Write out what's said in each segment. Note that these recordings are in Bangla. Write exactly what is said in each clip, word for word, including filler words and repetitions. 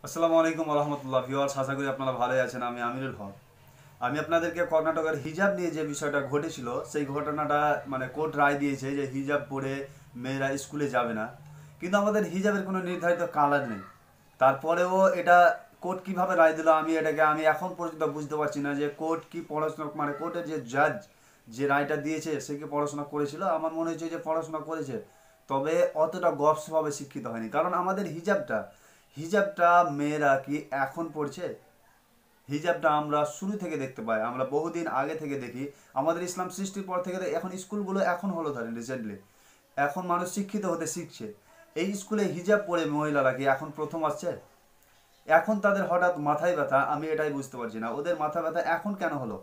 আসসালামু আলাইকুম রহমতুল্লাহ ভিউয়ার্স, আশা করি আপনারা ভালোই আছেন। আমি আমিরুল হক। আমি আপনাদেরকে কর্ণাটকের হিজাব নিয়ে যে বিষয়টা ঘটেছিল সেই ঘটনাটা মানে কোর্ট রায় দিয়েছে যে হিজাব পরে মেয়েরা স্কুলে যাবে না, কিন্তু আমাদের হিজাবের কোনো নির্ধারিত কালার নেই। তারপরেও এটা কোর্ট কিভাবে রায় দিল আমি এটাকে আমি এখন পর্যন্ত বুঝতে পারছি না যে কোর্ট কি পড়াশোনা মানে কোর্টের যে জাজ যে রায়টা দিয়েছে সে কি পড়াশোনা করেছিল। আমার মনে হচ্ছে যে পড়াশোনা করেছে, তবে অতটা গভসভাবে শিক্ষিত হয়নি। কারণ আমাদের হিজাবটা হিজাবটা মেয়েরা কি এখন পড়ছে? হিজাবটা আমরা শুরু থেকে দেখতে পাই, আমরা বহুদিন আগে থেকে দেখি। আমাদের ইসলাম সৃষ্টির পর থেকে এখন স্কুলগুলো এখন হলো ধরেন রিসেন্টলি এখন মানুষ শিক্ষিত হতে শিখছে। এই স্কুলে হিজাব পরে মহিলারা কি এখন প্রথম আসছে? এখন তাদের হঠাৎ মাথায় ব্যথা, আমি এটাই বুঝতে পারছি না ওদের মাথা ব্যথা এখন কেন হলো।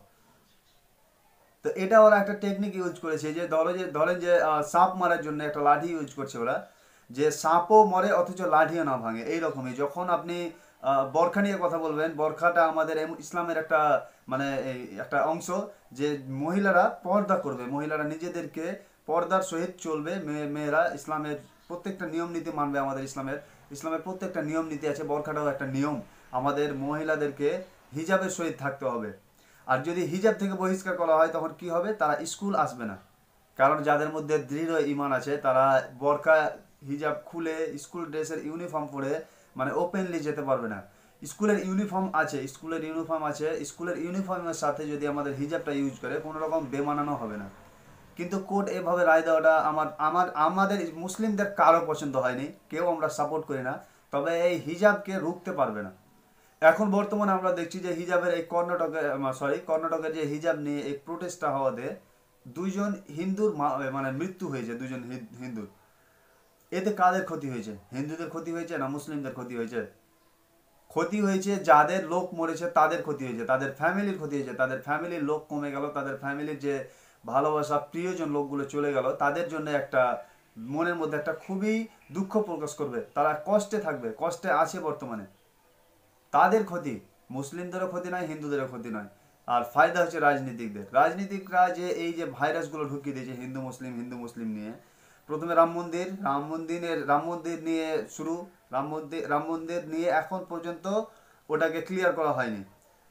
তো এটা ওরা একটা টেকনিক ইউজ করেছে যে ধরো যে ধরেন যে সাপ মারার জন্য একটা লাঠি ইউজ করছে ওরা, যে সাপও মরে অথচ লাঠিও না ভাঙে। এইরকমই যখন আপনি বরখা নিয়ে কথা বলবেন, বরখাটা আমাদের ইসলামের একটা মানে একটা অংশ, যে মহিলারা পর্দা করবে, মহিলারা নিজেদেরকে পর্দার সহিত চলবে, মেয়েরা ইসলামের প্রত্যেকটা নিয়ম নীতি মানবে। আমাদের ইসলামের ইসলামের প্রত্যেকটা নিয়ম নীতি আছে, বরখাটাও একটা নিয়ম। আমাদের মহিলাদেরকে হিজাবের সহিত থাকতে হবে। আর যদি হিজাব থেকে বহিষ্কার করা হয় তখন কি হবে? তারা স্কুল আসবে না। কারণ যাদের মধ্যে দৃঢ় ইমান আছে তারা বরকা হিজাব খুলে স্কুল ড্রেসের ইউনিফর্ম পরে মানে ওপেনলি যেতে পারবে না। স্কুলের ইউনিফর্ম আছে, স্কুলের ইউনিফর্ম আছে, স্কুলের ইউনিফর্মের সাথে যদি আমাদের হিজাবটা ইউজ করে কোনো রকম বেমানানো হবে না। কিন্তু কোর্ট এভাবে রায় দেওয়াটা আমার আমার আমাদের মুসলিমদের কারো পছন্দ হয়নি, কেউ আমরা সাপোর্ট করি না। তবে এই হিজাবকে রুখতে পারবে না। এখন বর্তমানে আমরা দেখছি যে হিজাবের এই কর্ণাটকে সরি কর্ণাটকের যে হিজাব নিয়ে এই প্রোটেস্টটা হওয়াতে দুইজন হিন্দুর মানে মৃত্যু হয়েছে, দুইজন হিন্দুর। এতে কাদের ক্ষতি হয়েছে? হিন্দুদের ক্ষতি হয়েছে না মুসলিমদের ক্ষতি হয়েছে? ক্ষতি হয়েছে যাদের লোক মরেছে তাদের ক্ষতি হয়েছে, তাদের ফ্যামিলির ক্ষতি হয়েছে। তাদের ফ্যামিলির লোক কমে গেল, তাদের ফ্যামিলির যে ভালোবাসা প্রিয়জন লোকগুলো চলে গেল, তাদের জন্য একটা মনের মধ্যে একটা খুবই দুঃখ প্রকাশ করবে। তারা কষ্টে থাকবে, কষ্টে আছে বর্তমানে। তাদের ক্ষতি, মুসলিমদেরও ক্ষতি নয়, হিন্দুদেরও ক্ষতি নয়। আর ফায়দা হচ্ছে রাজনীতিকদের। রাজনীতিকরা যে এই যে ভাইরাসগুলো ঢুকিয়ে দিয়েছে হিন্দু মুসলিম হিন্দু মুসলিম নিয়ে, প্রথমে রাম মন্দির রাম মন্দিরের রাম মন্দির নিয়ে শুরু, রাম মন্দির রাম মন্দির নিয়ে এখন পর্যন্ত ওটাকে ক্লিয়ার করা হয়নি।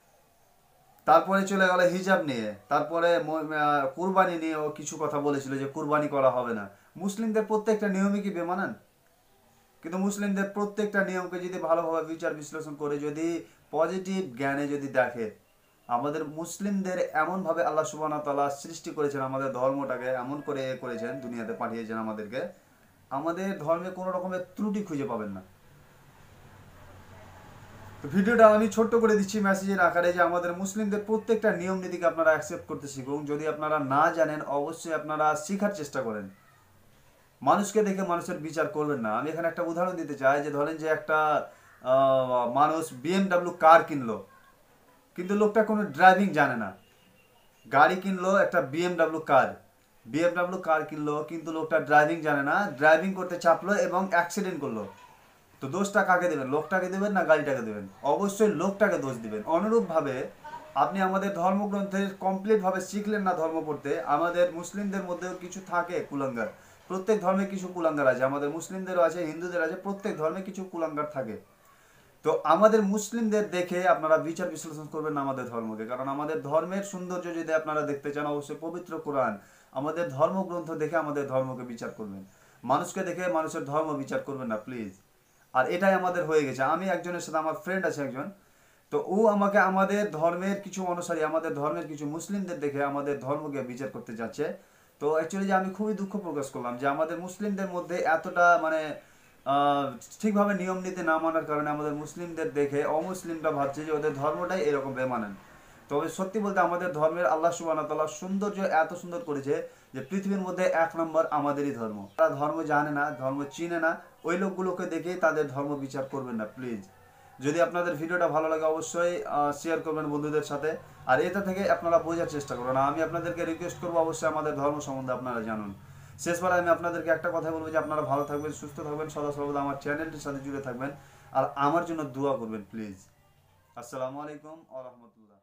তারপরে চলে গেল হিজাব নিয়ে, তারপরে কুরবানি নিয়েও কিছু কথা বলেছিল যে কুরবানি করা হবে না। মুসলিমদের প্রত্যেকটা নিয়মই কি বেমানান? কিন্তু মুসলিমদের প্রত্যেকটা নিয়মকে যদি ভালোভাবে বিচার বিশ্লেষণ করে যদি পজিটিভ জ্ঞানে যদি দেখে, আমাদের মুসলিমদের এমনভাবে আল্লাহ সুবহানাহু ওয়া তাআলা সৃষ্টি করেছেন, আমাদের ধর্মটাকে এমন করে এ করেছেন, দুনিয়াতে পাঠিয়েছেন আমাদেরকে, আমাদের ধর্মে কোনো রকমের ত্রুটি খুঁজে পাবেন না। তো ভিডিওটা আমি ছোট্ট করে দিচ্ছি মেসেজের আকারে, যে আমাদের মুসলিমদের প্রত্যেকটা নিয়ম নীতিকে আপনারা অ্যাকসেপ্ট করতে শিখুন। যদি আপনারা না জানেন অবশ্যই আপনারা শেখার চেষ্টা করেন। মানুষকে দেখে মানুষের বিচার করবেন না। আমি এখানে একটা উদাহরণ দিতে চাই, যে ধরেন যে একটা মানুষ বিএমডাব্লিউ কার কিনলো, কিন্তু লোকটা কোনো ড্রাইভিং জানে না। গাড়ি কিনলো একটা বিএমডাব্লিউ কার, বিএমডাব্লিউ কার কিনলো কিন্তু লোকটা ড্রাইভিং জানে না, ড্রাইভিং করতে চাপলো এবং অ্যাক্সিডেন্ট করলো। তো দোষটা কাকে দেবেন? লোকটাকে দেবেন না গাড়িটাকে দেবেন? অবশ্যই লোকটাকে দোষ দিবেন। অনুরূপভাবে আপনি আমাদের ধর্মগ্রন্থের কমপ্লিটভাবে শিখলেন না ধর্ম পড়তে। আমাদের মুসলিমদের মধ্যেও কিছু থাকে কুলাঙ্গার, প্রত্যেক ধর্মে কিছু কুলাঙ্গার আছে, আমাদের মুসলিমদেরও আছে, হিন্দুদের আছে, প্রত্যেক ধর্মে কিছু কুলাঙ্গার থাকে। তো আমাদের মুসলিমদের দেখে আপনারা বিচার বিশ্লেষণ করবেন না আমাদের ধর্মকে। কারণ আমাদের ধর্মের সৌন্দর্য যদি আপনারা দেখতে চান অবশ্যই পবিত্র কোরআন, আমাদের ধর্মগ্রন্থ দেখে আমাদের ধর্মকে বিচার করবেন। মানুষকে দেখে মানুষের ধর্ম বিচার করবেন না প্লিজ। আর এটাই আমাদের হয়ে গেছে। আমি একজনের সাথে, আমার ফ্রেন্ড আছে একজন, তো ও আমাকে আমাদের ধর্মের কিছু অনুসারী, আমাদের ধর্মের কিছু মুসলিমদের দেখে আমাদের ধর্মকে বিচার করতে যাচ্ছে। তো অ্যাকচুয়ালি যে আমি খুবই দুঃখ প্রকাশ করলাম যে আমাদের মুসলিমদের মধ্যে এতটা মানে ঠিকভাবে নিয়ম নীতি না মানার কারণে আমাদের মুসলিমদের দেখে অমুসলিমরা ভাবছে যে ওদের ধর্মটাই এরকম বেমানান। তবে সত্যি বলতে আমাদের ধর্মের আল্লাহ সুবহানাহু ওয়া তাআলা সৌন্দর্য এত সুন্দর করেছে যে পৃথিবীর মধ্যে এক নম্বর আমাদেরই ধর্ম। তারা ধর্ম জানে না, ধর্ম চিনে না, ওই লোকগুলোকে দেখেই তাদের ধর্ম বিচার করবেন না প্লিজ। যদি আপনাদের ভিডিওটা ভালো লাগে অবশ্যই শেয়ার করবেন বন্ধুদের সাথে। আর এটা থেকে আপনারা বোঝার চেষ্টা করুন। আমি আপনাদেরকে রিকোয়েস্ট করবো অবশ্যই আমাদের ধর্ম সম্বন্ধে আপনারা জানুন। শেষবার আমি আপনাদেরকে একটা কথা বলবো যে আপনারা ভালো থাকবেন, সুস্থ থাকবেন, সদা সর্বদা আমার চ্যানেলটির সাথে জুড়ে থাকবেন। আর আমার জন্য দোয়া করবেন প্লিজ। আসসালামু আলাইকুম ওয়া রাহমাতুল্লাহ।